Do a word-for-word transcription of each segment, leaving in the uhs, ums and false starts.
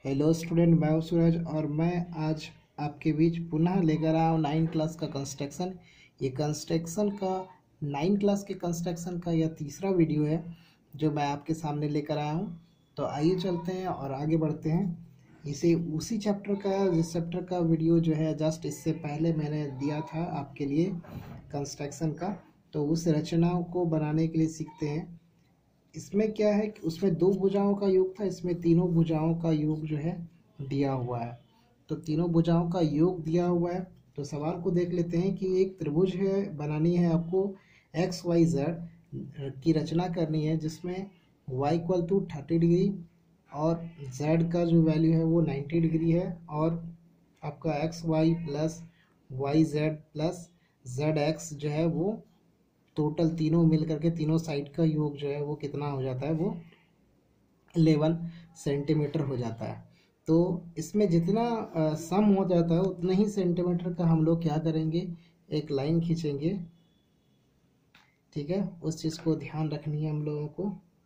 Hello student, मैं हूं सूरज और मैं आज आपके बीच पुनः लेकर आया हूँ नाइन क्लास का कंस्ट्रक्शन। ये कंस्ट्रक्शन का नाइन क्लास के कंस्ट्रक्शन का यह तीसरा वीडियो है जो मैं आपके सामने लेकर आया हूँ। तो आइए चलते हैं और आगे बढ़ते हैं। इसे उसी चैप्टर का जिस चैप्टर का वीडियो जो है जस्ट इससे पहले मैंने दिया था आपके लिए कंस्ट्रक्शन का, तो उस रचनाओं को बनाने के लिए सीखते हैं। इसमें क्या है कि उसमें दो भुजाओं का योग था, इसमें तीनों भुजाओं का योग जो है दिया हुआ है। तो तीनों भुजाओं का योग दिया हुआ है। तो सवाल को देख लेते हैं कि एक त्रिभुज है, बनानी है आपको एक्स वाई जेड की रचना करनी है, जिसमें Y equal to thirty degree और जेड का जो वैल्यू है वो नाइन्टी डिग्री है, और आपका X Y plus Y Z plus Z X जो है वो टोटल तीनों मिल करके तीनों साइड का योग जो है वो कितना हो जाता है, वो इलेवन सेंटीमीटर हो जाता है। तो इसमें जितना सम हो जाता है उतना ही सेंटीमीटर का हम लोग क्या करेंगे, एक लाइन खींचेंगे। ठीक है, उस चीज़ को ध्यान रखनी है हम लोगों को।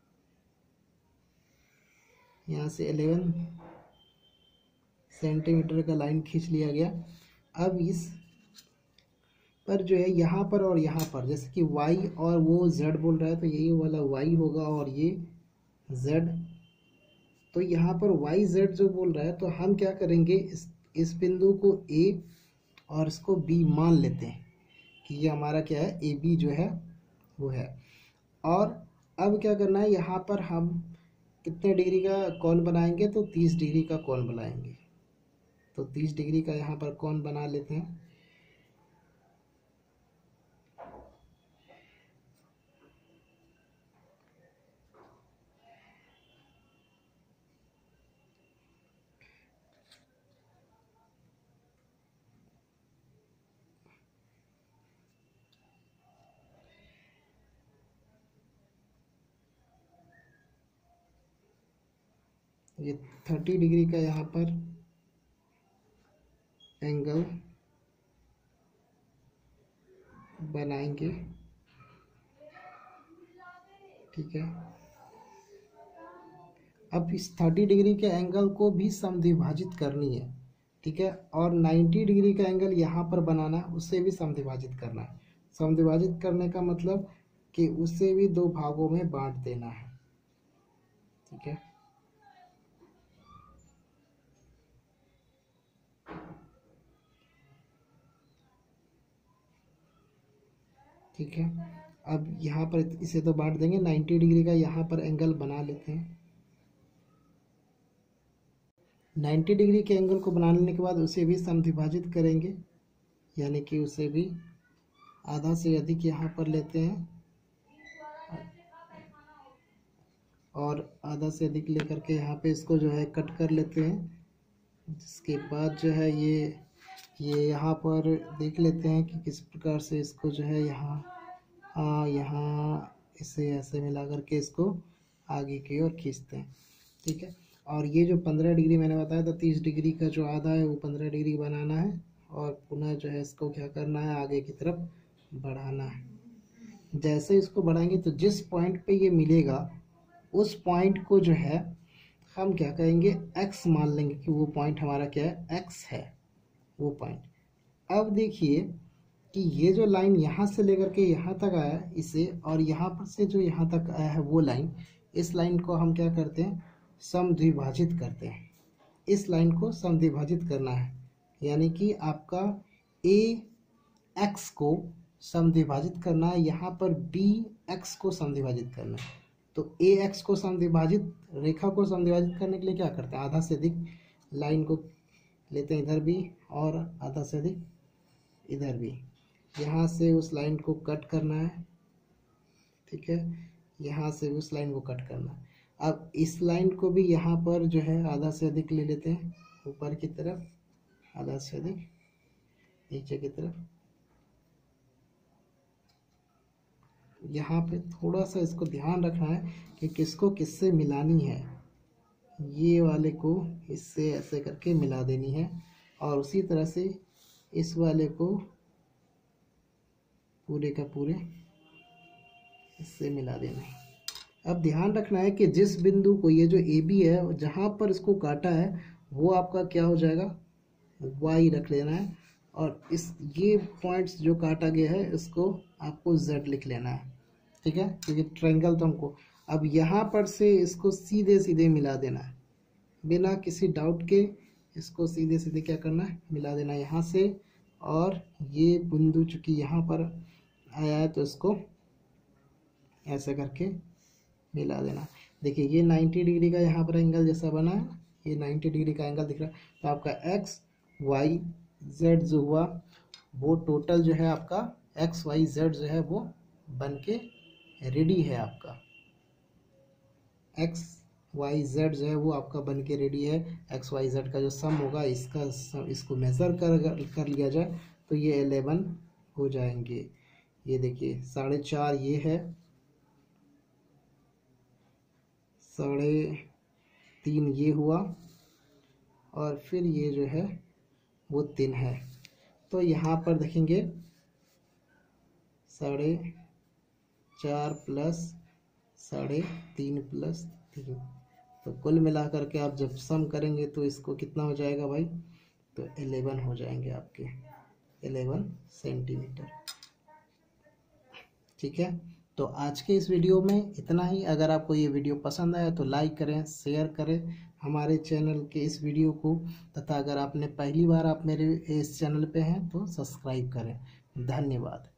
यहाँ से इलेवन सेंटीमीटर का लाइन खींच लिया गया। अब इस पर जो है यहाँ पर और यहाँ पर, जैसे कि y और वो z बोल रहा है तो यही वाला y होगा और ये z। तो यहाँ पर y z जो बोल रहा है तो हम क्या करेंगे, इस इस बिंदु को a और इसको b मान लेते हैं कि ये हमारा क्या है, ए बी जो है वो है। और अब क्या करना है, यहाँ पर हम कितने डिग्री का कोण बनाएंगे, तो तीस डिग्री का कोण बनाएंगे। तो तीस डिग्री का यहाँ पर कोण बना लेते हैं। ये थर्टी डिग्री का यहाँ पर एंगल बनाएंगे। ठीक है, अब इस थर्टी डिग्री के एंगल को भी समद्विभाजित करनी है। ठीक है, और नाइन्टी डिग्री का एंगल यहाँ पर बनाना है, उससे भी समद्विभाजित करना है। समद्विभाजित करने का मतलब कि उससे भी दो भागों में बांट देना है। ठीक है, ठीक है, अब यहाँ पर इसे तो बांट देंगे। नाइन्टी डिग्री का यहाँ पर एंगल बना लेते हैं। नाइन्टी डिग्री के एंगल को बना लेने के बाद उसे भी समद्विभाजित करेंगे, यानी कि उसे भी आधा से अधिक यहाँ पर लेते हैं और आधा से अधिक लेकर के यहाँ पे इसको जो है कट कर लेते हैं। जिसके बाद जो है ये ये यहाँ पर देख लेते हैं कि किस प्रकार से इसको जो है यहाँ हाँ यहाँ इसे ऐसे मिला करके इसको आगे की ओर खींचते हैं। ठीक है, और ये जो पंद्रह डिग्री मैंने बताया था, तीस डिग्री का जो आधा है वो पंद्रह डिग्री बनाना है, और पुनः जो है इसको क्या करना है, आगे की तरफ बढ़ाना है। जैसे इसको बढ़ाएंगे तो जिस पॉइंट पे ये मिलेगा उस पॉइंट को जो है हम क्या कहेंगे, x मान लेंगे कि वो पॉइंट हमारा क्या है, x है वो पॉइंट। अब देखिए कि ये जो लाइन यहाँ से लेकर के यहाँ तक आया इसे, और यहाँ पर से जो यहाँ तक आया है वो लाइन, इस लाइन को हम क्या करते हैं, समद्विभाजित करते हैं। इस लाइन को समद्विभाजित करना है, यानी कि आपका ए एक्स को समद्विभाजित करना है, यहाँ पर बी एक्स को समद्विभाजित करना है। तो ए एक्स को समद्विभाजित, रेखा को समद्विभाजित करने के लिए क्या करते हैं, आधा से अधिक लाइन को लेते हैं इधर भी और आधा से अधिक इधर भी। यहाँ से उस लाइन को कट करना है। ठीक है, यहाँ से उस लाइन को कट करना है। अब इस लाइन को भी यहाँ पर जो है आधा से अधिक ले लेते हैं, ऊपर की तरफ आधा से अधिक, नीचे की तरफ। यहाँ पे थोड़ा सा इसको ध्यान रखना है कि किसको किससे मिलानी है। ये वाले को इससे ऐसे करके मिला देनी है, और उसी तरह से इस वाले को पूरे का पूरे इससे मिला देना है। अब ध्यान रखना है कि जिस बिंदु को, ये जो ए बी है, जहाँ पर इसको काटा है वो आपका क्या हो जाएगा, वाई रख लेना है, और इस ये पॉइंट्स जो काटा गया है इसको आपको जेड लिख लेना है, ठीक है, क्योंकि ट्रायंगल तो हमको। अब यहाँ पर से इसको सीधे सीधे मिला देना है, बिना किसी डाउट के इसको सीधे सीधे क्या करना है, मिला देना है यहाँ से, और ये बिंदु चूंकि यहाँ पर आया है तो इसको ऐसे करके मिला देना। देखिए ये नब्बे डिग्री का यहाँ पर एंगल जैसा बना है, ये नब्बे डिग्री का एंगल दिख रहा है, तो आपका एक्स वाई जेड जो हुआ वो टोटल जो है आपका एक्स वाई जेड जो है वो बन के रेडी है। आपका एक्स वाई जेड जो है वो आपका बन के रेडी है। एक्स वाई जेड का जो सम होगा इसका सम, इसको मेज़र कर कर लिया जाए तो ये एलेवन हो जाएंगे। ये देखिए साढ़े चार ये है, साढ़े तीन ये हुआ, और फिर ये जो है वो तीन है। तो यहाँ पर देखेंगे साढ़े चार प्लस साढ़े तीन प्लस तीन, तो कुल मिलाकर के आप जब सम करेंगे तो इसको कितना हो जाएगा भाई, तो एलेवन हो जाएंगे आपके, एलेवन सेंटीमीटर। ठीक है, तो आज के इस वीडियो में इतना ही। अगर आपको ये वीडियो पसंद आया तो लाइक करें, शेयर करें हमारे चैनल के इस वीडियो को, तथा अगर आपने पहली बार आप मेरे इस चैनल पे हैं तो सब्सक्राइब करें। धन्यवाद।